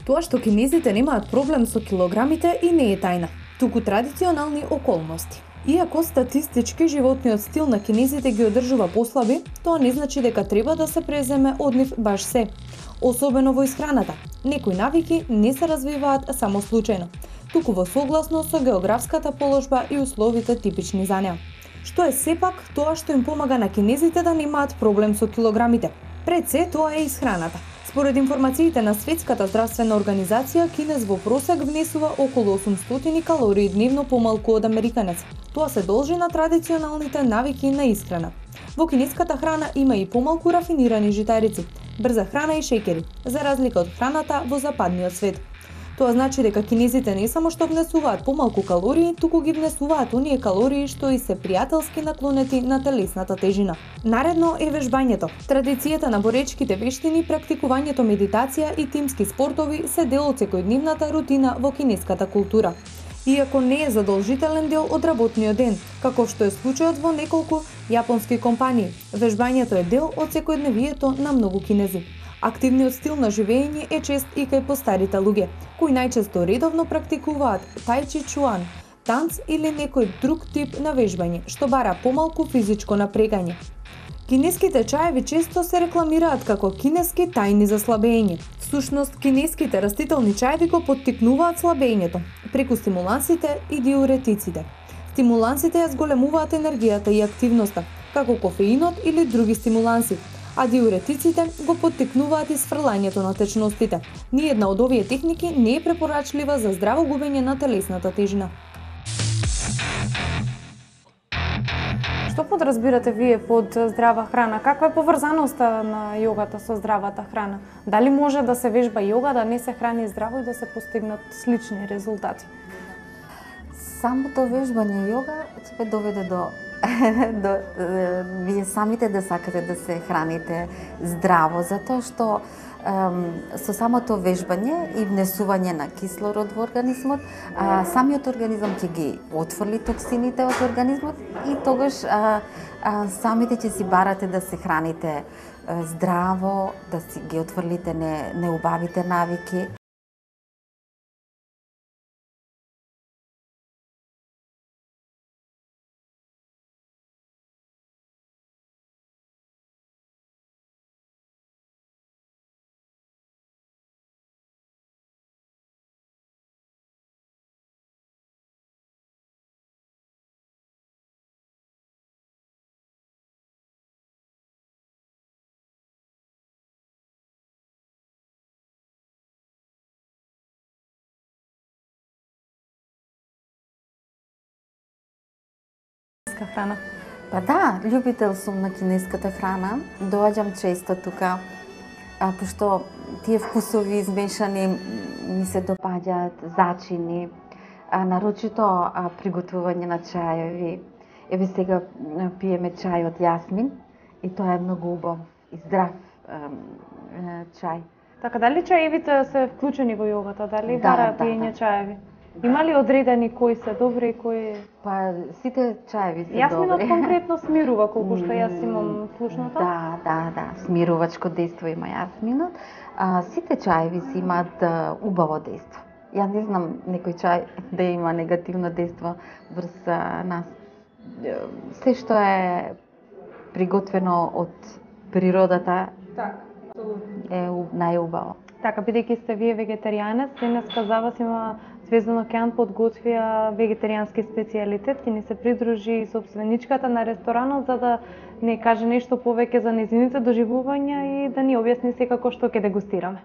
Тоа што кинезите немаат проблем со килограмите и не е тајна, туку традиционални околности. Иако статистички животниот стил на кинезите ги одржува послаби, тоа не значи дека треба да се преземе од нив баш се. Особено во исхраната. Некои навики не се развиваат само случајно, туку во согласно со географската положба и условите типични за неа. Што е сепак тоа што им помага на кинезите да немаат проблем со килограмите? Пред се тоа е исхраната. Според информациите на Светската здравствена организација, кинез во просек внесува околу 800 калории дневно помалку од американец. Тоа се должи на традиционалните навики на исхрана. Во кинеската храна има и помалку рафинирани житарици, брза храна и шеќери, за разлика од храната во западниот свет. Тоа значи дека кинезите не само што внесуваат помалку калории, туку ги внесуваат оние калории што и се пријателски наклонети на телесната тежина. Наредно е вежбањето. Традицијата на боречките вештини, практикувањето медитација и тимски спортови се дел од секојдневната рутина во кинеската култура. Иако не е задолжителен дел од работниот ден, како што е случајот во неколку јапонски компании, вежбањето е дел од секојдневието на многу кинези. Активниот стил на живење е чест и кај постарите луѓе, кои најчесто редовно практикуваат тајчи чуан, танц или некој друг тип на вежбање, што бара помалку физичко напрегање. Кинеските чаеви често се рекламираат како кинески тајни за слабење. Всушност, кинеските растителни чаеви го поттикнуваат слабењето преку стимулансите и диуретиците. Стимулансите ја зголемуваат енергијата и активноста, како кофеинот или други стимуланси, а диуретиците го поттикнуваат исфрлањето на течностите. Ниедна од овие техники не е препорачлива за здраво губење на телесната тежина. Што подразбирате вие под здрава храна? Каква е поврзаноста на јогата со здравата храна? Дали може да се вежба јога, да не се храни здраво и да се постигнат слични резултати? Самото вежбање јога ќе ве доведе до вие самите да сакате да се храните здраво, затоа што со самото вежбање и внесување на кислород во организмот, самиот организам ќе ги отфрли токсините од организмот и тогаш самите ќе си барате да се храните здраво, да си ги отфрлите неубавите навики. Храна. Па да, љубител сум на кинеската храна. Доаѓам често тука, пошто тие вкусови измешани ми се допаѓаат, зачини, нарочито приготвување на чаеви. Еве сега пиеме чај од јасмин и тоа е многу убав и здрав чај. Така, дали чаевите се вклучени во јогата? Дали бара пиење чаеви? Има ли одредени кои се добри и кои... Па сите чаеви се добри. Јасминот конкретно смирува, колку што јас имам слушното? Да, смирувачко дејство има јасминот. Сите чаеви си имаат убаво дејство. Ја не знам некој чај да има негативно дејство врз нас. Се што е приготвено од природата е најубаво. Така, бидејќи сте вие вегетаријанец, денеска за вас има Звезден океан подготвија вегетаријански специјалитет, ќе ни се придружи сопственичката на ресторанот за да не каже нешто повеќе за нејзините доживувања и да ни објасни секако што ќе дегустираме.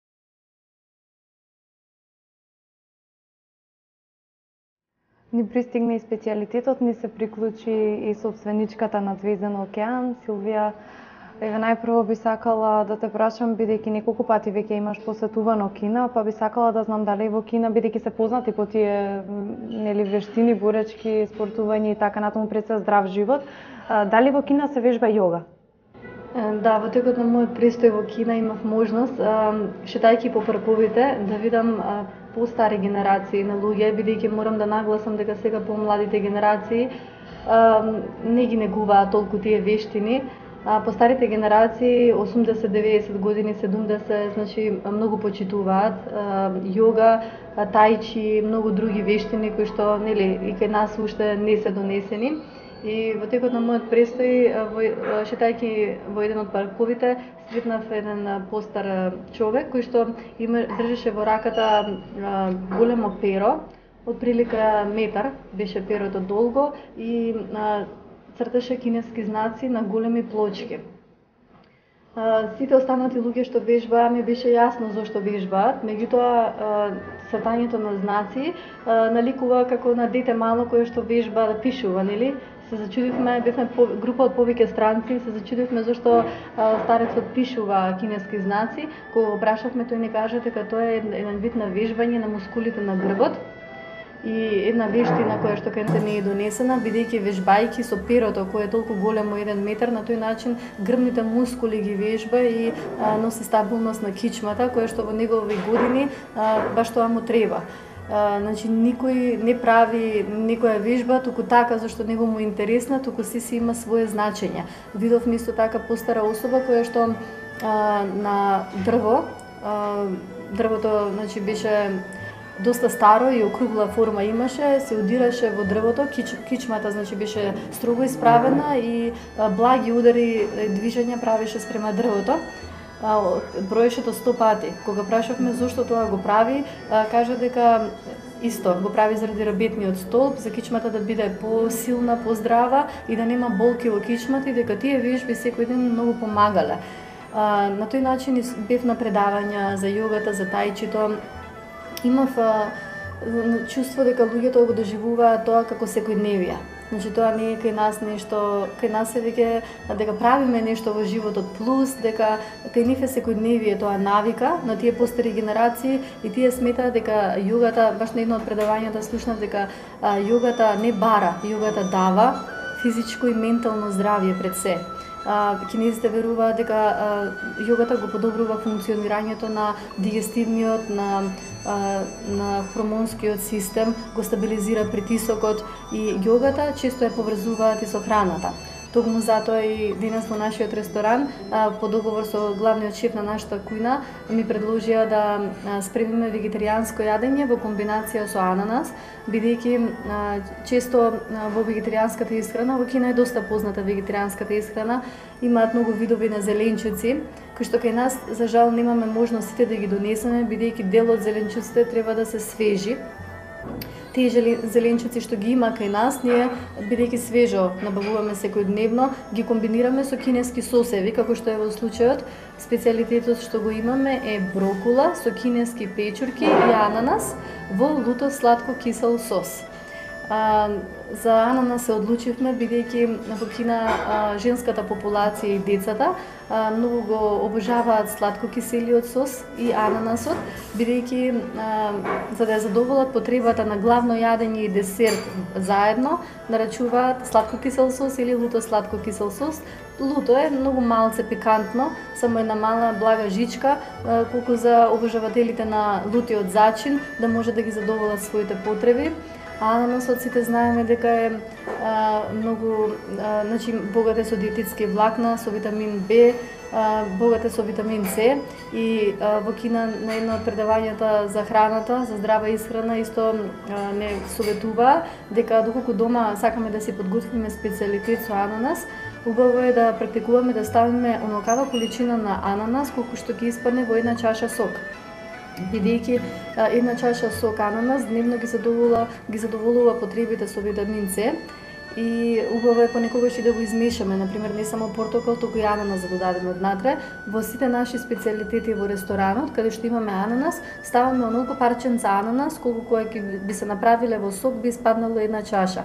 Ни пристигна и специјалитетот, ни се приклучи и сопственичката на Звезден океан, Силвија. Еве најпрво би сакала да те прашам, бидејќи неколку пати веќе имаш посетувано Кина, па би сакала да знам дали во Кина, бидејќи се познати по тие вештини, боречки, спортување и така натаму пред се здрав живот, дали во Кина се вежба јога? Да, во текот на мојот престој во Кина имав можност, шетајќи по парковите, да видам постари генерации на луѓе, бидејќи морам да нагласам дека сега помладите генерации не ги негуваат толку тие вештини. По старите генерации, 80, 90 години, 70, значи многу почитуваат јога, тајчи, многу други вештини кои што нели и кај нас уште не се донесени. И во текот на мојот престој, шетајќи во еден од парковите, сретнав еден постар човек кој што држеше во раката големо перо, отприлика метар беше перото долго и црташе кинески знаци на големи плочки. Сите останати луѓе што вежбаа ми беше јасно зошто вежбаат, меѓутоа цртањето на знаци наликува како на дете мало кое што вежба да пишува, нели? Се зачудивме, бевме група од повеќе странци, се зачудивме зашто старецот пишува кинески знаци. Кога го прашавме, тој ни кажа дека тоа е еден вид на вежбање на мускулите на грбот и една вештина која што кај не е донесена, бидејќи вежбајќи со перото кое е толку големо 1 метар, на тој начин грбните мускули ги вежба и носи стабилност на кичмата, која што во негови години баш тоа му треба. Значи никој не прави некоја вежба туку така зашто него му е интересна, туку си има свое значење. Видовме исто така постара особа која што на дрвото значи беше доста старо и округла форма имаше, се удираше во дрвото, кичмата значи беше строго исправена и благи удари движења правеше спрема дрвото. Броеше то 100 пати. Кога прашавме зошто тоа го прави, кажа дека исто го прави заради рабетниот столб, за кичмата да биде посилна, поздрава и да нема болки во кичмата и дека тие вежби секој ден многу помагале. На тој начин бев на предавања за јогата, за тајчито. Имав чувство дека луѓето го доживуваат тоа како секојдневие. Значи тоа не е кај нас нешто, кај нас е веќе дека правиме нешто во животот плюс, дека кај нив е секојдневие, тоа навика на тие постари генерации и тие сметаат дека јогата, баш на едно од предавањата слушнав дека јогата не бара, јогата дава физичко и ментално здравје пред се. Кинезите веруваат дека јогата го подобрува функционирањето на дигестивниот, на хормонскиот систем, го стабилизира притисокот и јогата често ја поврзуваат и со храната. Токму затоа и денес во нашиот ресторан, по договор со главниот шеф на нашата кујна, ми предложија да спремиме вегетаријанско јадење во комбинација со ананас, бидејќи често во вегетаријанската исхрана, во Кина е доста позната вегетаријанската исхрана, имаат многу видови на зеленчуци, кои што кај нас за жал немаме можностите да ги донесеме, бидејќи дел од зеленчуците треба да се свежи. Тие зеленчуци што ги има кај нас, ние бидејќи свежо набавуваме секојдневно, ги комбинираме со кинески сосеви, како што е во случајот. Специјалитетот што го имаме е брокула со кинески печурки и ананас во луто сладко кисел сос. За ананас се одлучивме бидејќи во Кина женската популација и децата многу го обожаваат сладко киселиот сос и ананасот, бидејќи за да ја задоволат потребата на главно јадење и десерт заедно, нарачуваат сладко кисел сос или луто сладко кисел сос. Луто е многу малце пикантно, само една мала блага жичка, колку за обожавателите на лутиот зачин да може да ги задоволат своите потреби. Ананасот сите знаеме дека е многу значи богат е со диететски влакна, со витамин Б, богат е со витамин С и во Кина на едно од предавањата за храната, за здрава исхрана исто не советува дека доколку дома сакаме да си подготвиме специјалитет со ананас, убаво е да практикуваме да ставиме онакава количина на ананас колку што ќе испадне во една чаша сок. Бидејќи една чаша сок ананас дневно ги задоволува потребите со витамин С и убаво е понекогаш и да го измешаме, например не само портокал, туку и ананас да додадеме однатре. Во сите наши специјалитети во ресторанот, каде што имаме ананас, ставаме онолку парченца ананас колку кој ќе би се направиле во сок би испаднало една чаша.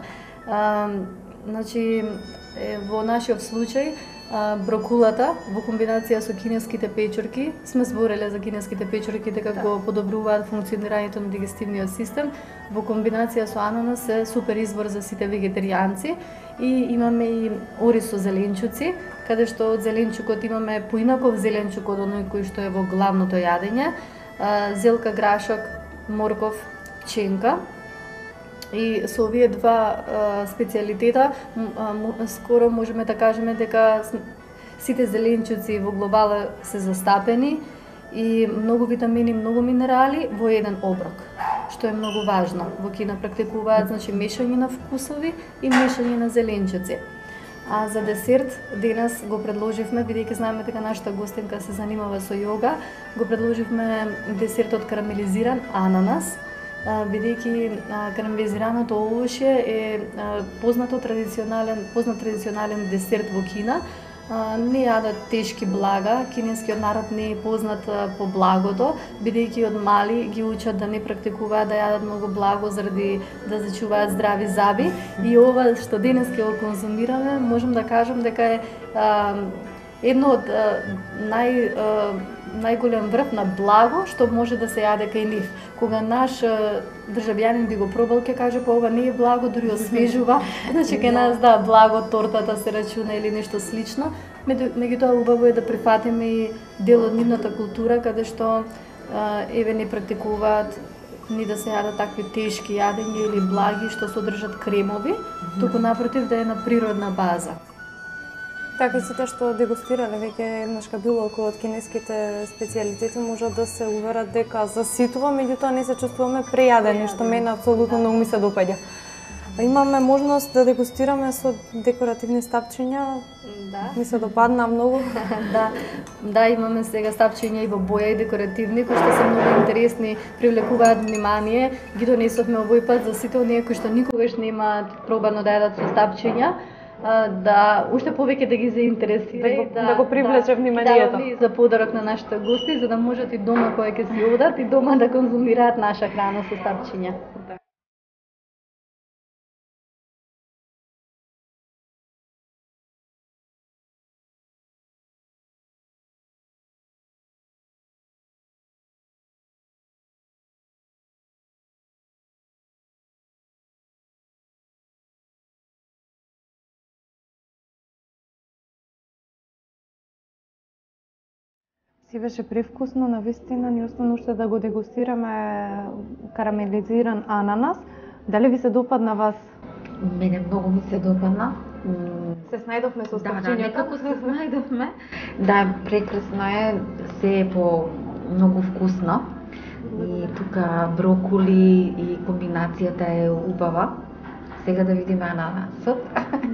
Значи во нашиот случај брокулата во комбинација со кинеските печурки, сме збореле за кинеските печурки дека го подобруваат функционирањето на дигестивниот систем, во комбинација со ананас е супер избор за сите вегетаријанци и имаме и ориз со зеленчуци, каде што од зеленчукот имаме поинаков зеленчук од оној кој што е во главното јадење, зелка, грашок, морков, пченка. И со овие два специјалитета скоро можеме да кажеме дека сите зеленчуци во глобала се застапени и многу витамини, многу минерали во еден оброк, што е многу важно. Во Кина практикуваат значи мешање на вкусови и мешање на зеленчуци. А за десерт денес го предложивме, бидејќи знаеме дека нашата гостинка се занимава со јога, го предложивме десертот карамелизиран ананас, бидејќи карамелизираното овошје е познат традиционален десерт во Кина. Не јадат тешки блага, кинескиот народ не е познат по благото, бидејќи од мали ги учат да не практикуваат да јадат многу благо заради да зачуваат здрави зъби. И ова што денес ќе го конзумираме, можам да кажам дека е едно од најголем врв на благо што може да се јаде кај нив. Кога наш државјанин би го пробал, ќе каже па ова не е благо, дури освежува. Значи кај нас благо тортата се рачуна или нешто слично. Меѓутоа убаво е да прифатиме и дел од нивната култура каде што еве не практикуваат ни да се јадат такви тешки јадења или благи што содржат кремови, туку напротив да е на природна база. Така сите што дегустирале веќе еднашка било околу од кинеските специјалитети можат да се уверат дека заситува, меѓутоа не се чувствуваме прејадени, што мене апсолутно многу ми се допаѓа. Имаме можност да дегустираме со декоративни стапчиња. Да. Ми се допадна многу. Да, имаме сега стапчиња и во боја и декоративни, кои што се многу интересни, привлекуваат внимание. Ги донесовме овој пат за сите оние кои што никогаш нема пробано да јадат со стапчиња. Да уште повеќе да ги заинтересира да го привлече вниманието. Да, за подарок на нашите гости, за да можат и дома кога ќе си одат и дома да конзумираат наша храна со стапчиња. Си беше привкусно, навистина ни остана уште да го дегустираме карамелизиран ананас. Дали ви се допадна вас? Мене многу ми се допадна. Се снајдовме со стапчињата? Да, некако се снајдовме. Да, прекрасно е, се е по многу вкусно. И тука броколи и комбинацијата е убава. Сега да видиме ананасот.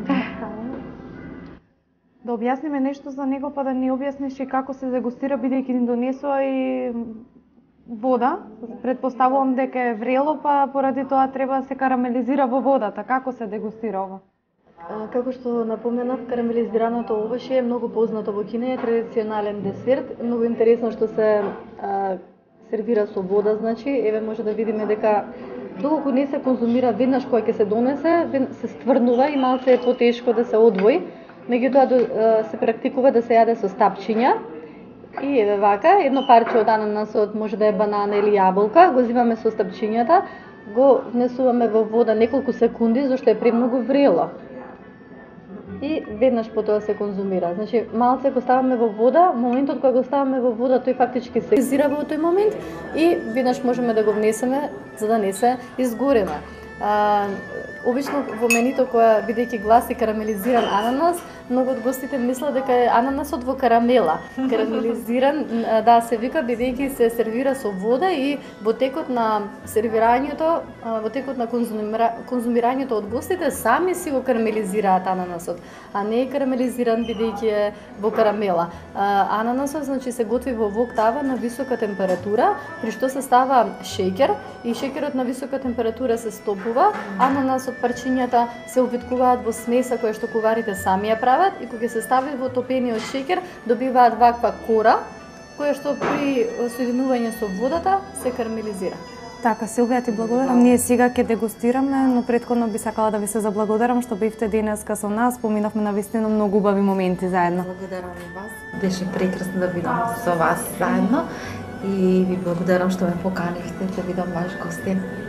Да објасниме нешто за него, па да ни објасниш и како се дегустира, бидејќи ни донесува и вода. Предпоставувам дека е врело, па поради тоа треба да се карамелизира во водата. Како се дегустира ова? Како што напоменав, карамелизираното овошје е многу познато во Кина, е традиционален десерт. Многу интересно што се сервира со вода, значи, еве може да видиме дека доколку не се конзумира веднаш кога ќе се донесе, се стврнува и малце е потешко да се одвои. Меѓутоа се практикува да се јаде со стапчиња и еве вака, едно парче од ананасот може да е банана или јаболка, го зимаме со стапчињата, го внесуваме во вода неколку секунди зашто е премногу врело. И веднаш потоа се конзумира. Значи малце го ставаме во вода, моментот кога го ставаме во вода тој фактички се изира во тој момент и веднаш можеме да го внесеме за да не се изгореме. Обично во менито која бидејќи гласи карамелизиран ананас, многу од гостите мислат дека е ананасот во карамела. Карамелизиран, да, се вика бидејќи се сервира со вода и во текот на сервирањето, во текот на конзумирањето од гостите сами си го карамелизираат ананасот, а не е карамелизиран бидејќи е во карамела. Ананасот значи се готви во вок тава на висока температура, при што се става шеќер и шеќерот на висока температура се стопува, ананасот парчињата се увиткуваат во смеса која што куварите сами ја прават и кога се стави во топениот шеќер добиваат ваква кора која што при соединување со водата се карамелизира. Така, Силвија, ти благодарам. Ние сега ќе дегустираме, но претходно би сакала да ви се заблагодарам што бевте денеска со нас, поминавме навистина многу убави моменти заедно. Благодарам и вас. Беше прекрасно да бидам со вас заедно и ви благодарам што ме поканивте да бидам ваш гостин.